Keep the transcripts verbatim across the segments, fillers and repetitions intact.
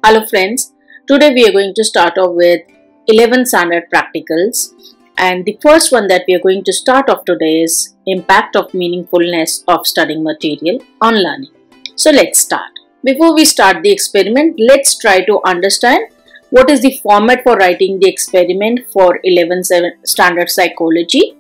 Hello friends, today we are going to start off with eleventh standard practicals, and the first one that we are going to start off today is impact of meaningfulness of studying material on learning. So let's start. Before we start the experiment, let's try to understand what is the format for writing the experiment for eleventh standard psychology.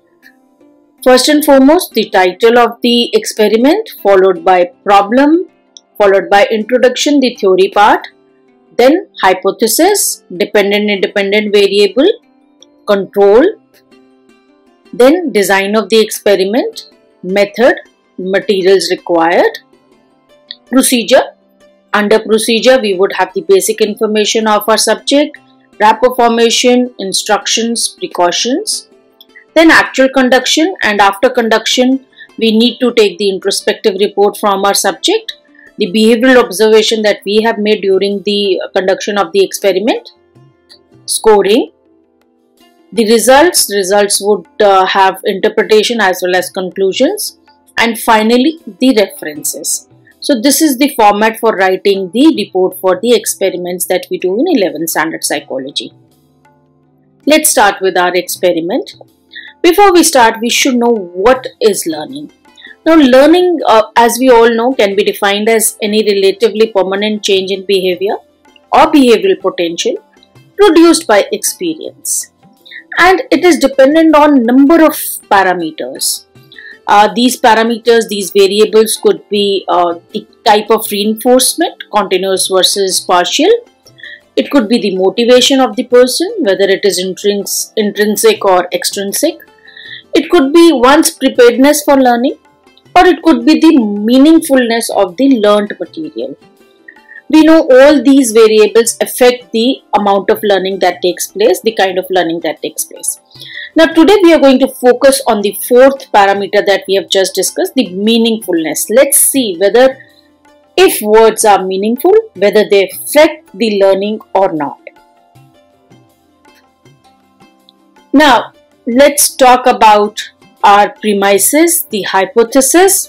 First and foremost, the title of the experiment, followed by problem, followed by introduction, the theory part, then hypothesis, dependent independent variable, control, then design of the experiment, method, materials required, procedure. Under procedure, we would have the basic information of our subject, wrapper formation, instructions, precautions, then actual conduction, and after conduction, we need to take the introspective report from our subject, the behavioral observation that we have made during the conduction of the experiment, scoring, the results, results would uh, have interpretation as well as conclusions, and finally the references. So this is the format for writing the report for the experiments that we do in eleventh standard psychology. Let's start with our experiment. Before we start, we should know what is learning. Now, learning, uh, as we all know, can be defined as any relatively permanent change in behavior or behavioral potential produced by experience. And it is dependent on number of parameters. Uh, these parameters, these variables could be uh, the type of reinforcement, continuous versus partial. It could be the motivation of the person, whether it is intrins- intrinsic or extrinsic. It could be one's preparedness for learning, or it could be the meaningfulness of the learned material. We know all these variables affect the amount of learning that takes place, the kind of learning that takes place. Now today we are going to focus on the fourth parameter that we have just discussed, the meaningfulness. Let's see whether if words are meaningful, whether they affect the learning or not. Now let's talk about our premises, the hypothesis.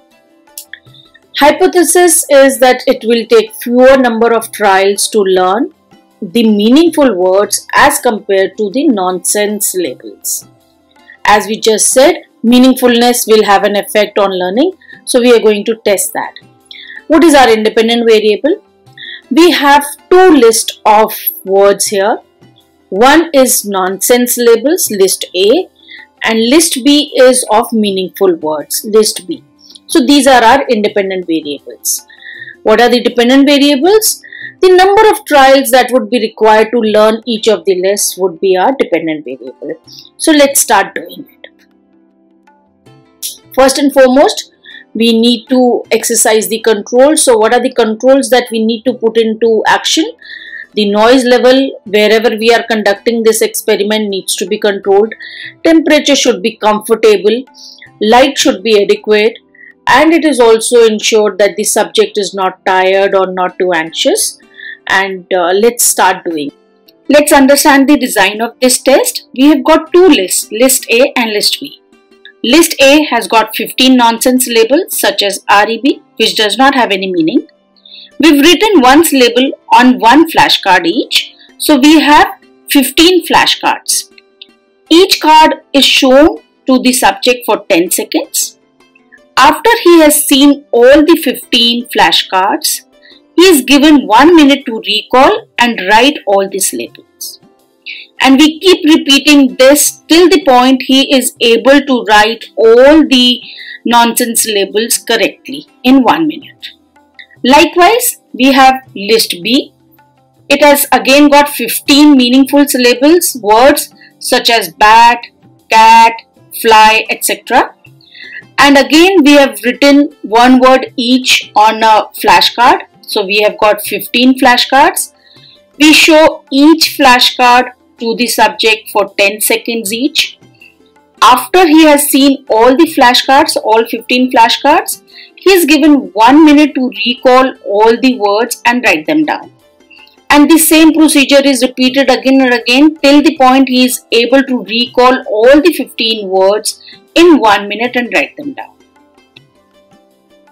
Hypothesis is that it will take fewer number of trials to learn the meaningful words as compared to the nonsense labels. As we just said, meaningfulness will have an effect on learning, so we are going to test that. What is our independent variable? We have two lists of words here. One is nonsense labels, list A, and list B is of meaningful words, list B. So these are our independent variables. What are the dependent variables? The number of trials that would be required to learn each of the lists would be our dependent variable. So let's start doing it. First and foremost, we need to exercise the controls. So what are the controls that we need to put into action? The noise level wherever we are conducting this experiment needs to be controlled. Temperature should be comfortable. Light should be adequate. And it is also ensured that the subject is not tired or not too anxious. And uh, let's start doing. Let's understand the design of this test. We have got two lists, list A and list B. List A has got fifteen nonsense labels such as R E B, which does not have any meaning. We've written one's label on one flashcard each. So we have fifteen flashcards. Each card is shown to the subject for ten seconds. After he has seen all the fifteen flashcards, he is given one minute to recall and write all these labels. And we keep repeating this till the point he is able to write all the nonsense labels correctly in one minute. Likewise, we have list B. It has again got fifteen meaningful labels, words such as bat, cat, fly, et cetera. And again, we have written one word each on a flashcard. So we have got fifteen flashcards. We show each flashcard to the subject for ten seconds each. After he has seen all the flashcards, all fifteen flashcards, he is given one minute to recall all the words and write them down. And the same procedure is repeated again and again till the point he is able to recall all the fifteen words in one minute and write them down.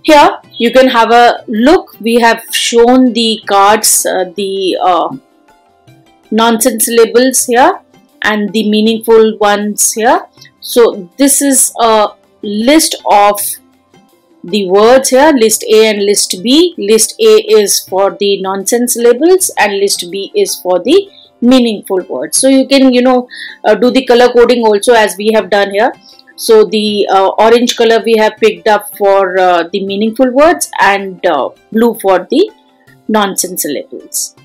Here you can have a look. We have shown the cards, uh, the uh, nonsense labels here and the meaningful ones here. So this is a list of the words here, list A and list B. List A is for the nonsense labels and list B is for the meaningful words. So you can, you know, uh, do the color coding also as we have done here. So the uh, orange color we have picked up for uh, the meaningful words and uh, blue for the nonsense labels.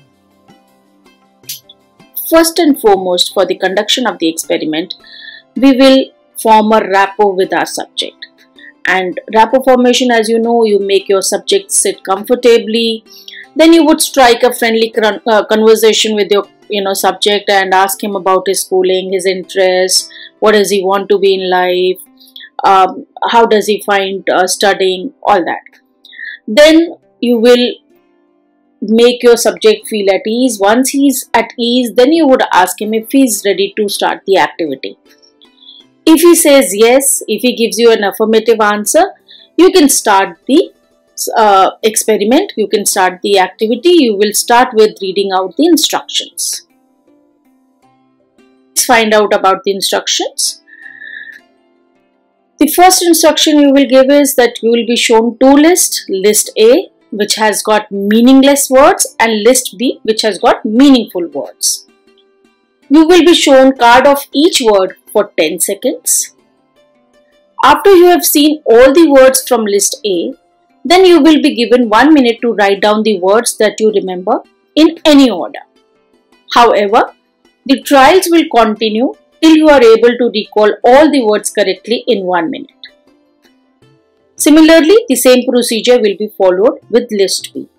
First and foremost, for the conduction of the experiment, we will form a rapport with our subject. And rapport formation, as you know, you make your subject sit comfortably. Then you would strike a friendly uh, conversation with your you know subject and ask him about his schooling, his interests, what does he want to be in life, um, how does he find uh, studying, all that. Then you will make your subject feel at ease. Once he's at ease, then you would ask him if he's ready to start the activity. If he says yes, if he gives you an affirmative answer, you can start the uh, experiment, you can start the activity. You will start with reading out the instructions. Let's find out about the instructions. The first instruction you will give is that you will be shown two lists, list A which has got meaningless words and list B which has got meaningful words. You will be shown card of each word for ten seconds. After you have seen all the words from list A, then you will be given one minute to write down the words that you remember in any order. However, the trials will continue till you are able to recall all the words correctly in one minute. Similarly, the same procedure will be followed with list B.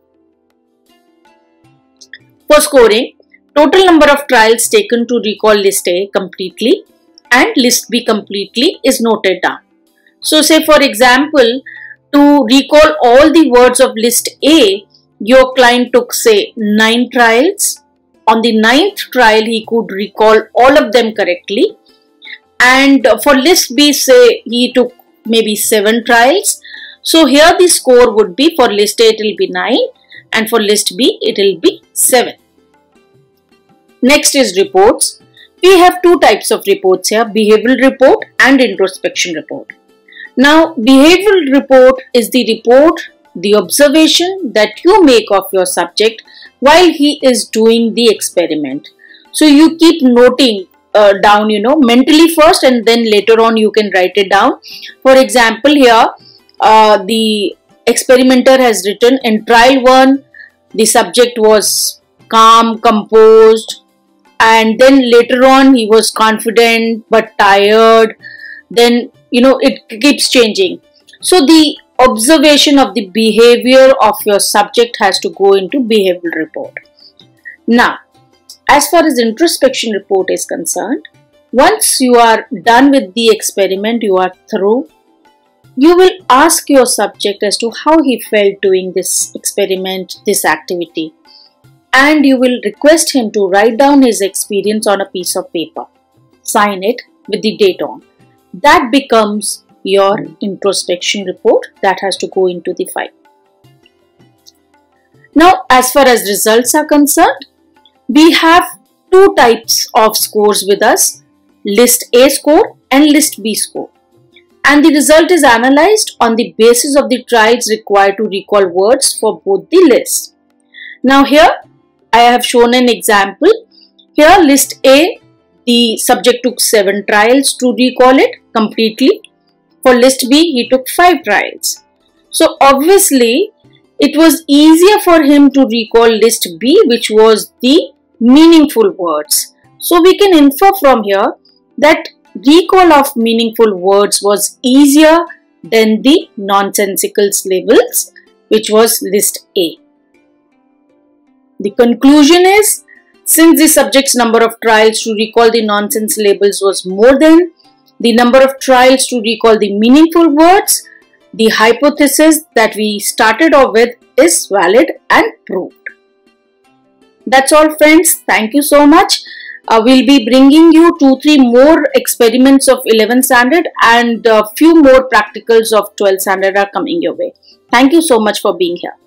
For scoring, total number of trials taken to recall list A completely and list B completely is noted down. So say for example, to recall all the words of list A, your client took say nine trials. On the ninth trial, he could recall all of them correctly. And for list B, say he took maybe seven trials. So here the score would be for list A it will be nine and for list B it will be seven. Next is reports. We have two types of reports here, behavioral report and introspection report. Now behavioral report is the report, the observation that you make of your subject while he is doing the experiment. So you keep noting uh, down, you know, mentally first and then later on you can write it down. For example, here uh, the experimenter has written in trial one, the subject was calm, composed, and then later on he was confident but tired. Then, you know, it keeps changing. So the observation of the behavior of your subject has to go into behavioral report. Now, as far as introspection report is concerned, once you are done with the experiment, you are through, you will ask your subject as to how he felt doing this experiment, this activity, and you will request him to write down his experience on a piece of paper, sign it with the date on. That becomes your introspection report that has to go into the file. Now, as far as results are concerned, we have two types of scores with us, list A score and list B score. And the result is analyzed on the basis of the trials required to recall words for both the lists. Now here I have shown an example. Here list A, the subject took seven trials to recall it completely. For list B, he took five trials. So obviously, it was easier for him to recall list B, which was the meaningful words. So we can infer from here that recall of meaningful words was easier than the nonsensical labels, which was list A. The conclusion is, since the subject's number of trials to recall the nonsense labels was more than the number of trials to recall the meaningful words, the hypothesis that we started off with is valid and proved. That's all, friends. Thank you so much. Uh, we'll be bringing you two, three more experiments of eleventh standard, and a few more practicals of twelfth standard are coming your way. Thank you so much for being here.